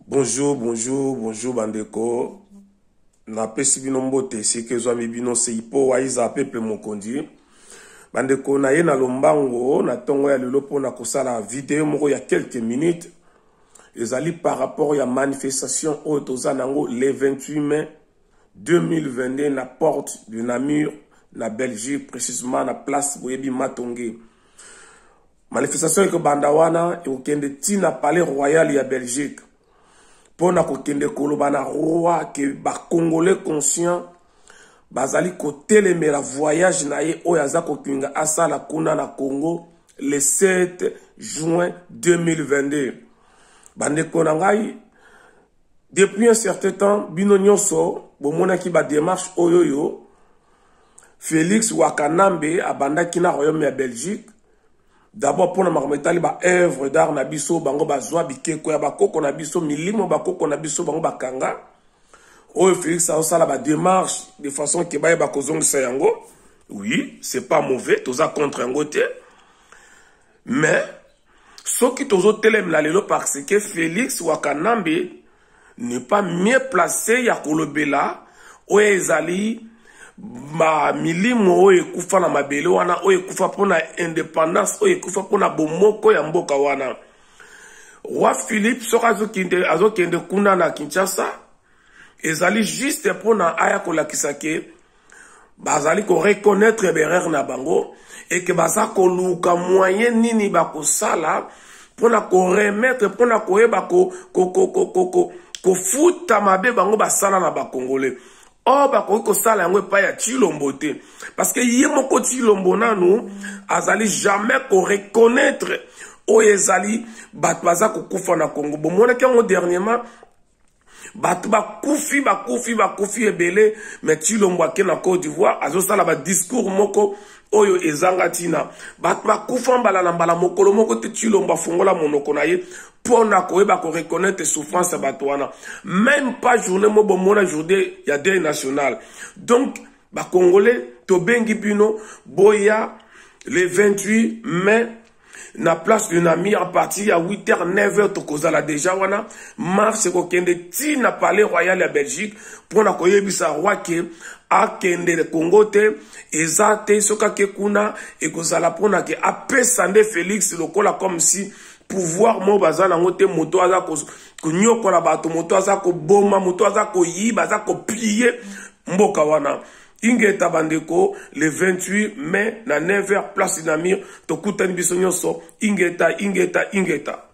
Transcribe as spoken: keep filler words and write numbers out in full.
Bonjour, bonjour, bonjour bandeko. Na pesi bino mbote seke zwami bino seipo waiza pepe mokondi. Bandeko na ye na lombango na tongo ya lelo pona kosala video moko ya quelques minutes. Ezali par rapport ya manifestation au tozanango le vingt-huit mai deux mille vingt-deux na porte du Namur na Belgique, précisément na place Boyebi Matonge. Manifestation eko bandawana eko kende tina palais royal ya Belgique. Pona ko kende koloba na roi ke ba congolais conscient bazali ko telemela voyage na ye oyaza ko kinga asala kuna na Congo le sept juin deux mille vingt-deux. Bande konangai depuis un certain temps bino nyonso bomona ki ba démarche oyoyo Félix Wakanambe abandaki na royaume ya Belgique. D'abord pour na makometali ba œuvre d'art na biso bango bazwa bikeko ya bakoko na biso milimo bakoko na biso bango bakanga. Oyo Félix a osala ba démarche de façon que baye bakozongisa yango. Oui, c'est pas mauvais, toza contre yango te. Mais ce qui tozo telem la lelo parce que Félix Wakanambe n'est pas mieux placé ya kolobela oyo ezali ma milimo oye kufa na mabele wana oye kufa pona indépendance oye kufa pona bomoko ya mboka wana. Roi Philippe soka azo kende azo kende kuna na Kinshasa ezali juste pona aya kolakisa ke bazali ko reconnaître berrer na bango et que baza ko luka moyen nini bakosala pona ko remettre pona ko yeba ko ko ko ko ko ko futa mabe bango basala na ba Congolais. Oh, bah, ko sala yango pa ya Chilombo te. Parce que yé moko Chilombo nanu, azali jamais ko reconnaître o ezali bat baza ko kufa na Congo. Bon, mona ki yango dernièrement, bat ba kufi, ba kufi, ba kufi ebele, mais Chilombo ake na Côte d'Ivoire, azo sala ba discours moko, oyo ezanga tina. Bat ba kufa mbala na mbala mokolo moko te Chilombo fongola monoko na ye. Pour na koyeba ko reconnaître souffrance batouana. Même pas journée mo bomona journée ya deuil national. Donc ba Congolais to bengi bino boya le vingt-huit mai na place du Namur à partir à huit heures neuf heures to kozala déjà wana marche ko kende ti na palais royal ya Belgique pour na koyebisa roi ke a kende le Congo te ezate soka ke kuna e kozala pona ke apesa nde Félix lokola comme si pouvoir mo bazana ngote moto aza ko nyoko la bato moto aza ko boma moto aza ko yiba aza ko plier mboka wana ingeta bandeko le vingt-huit mai na neuf heures place du Namur to kutani biso nyonso ingeta ingeta ingeta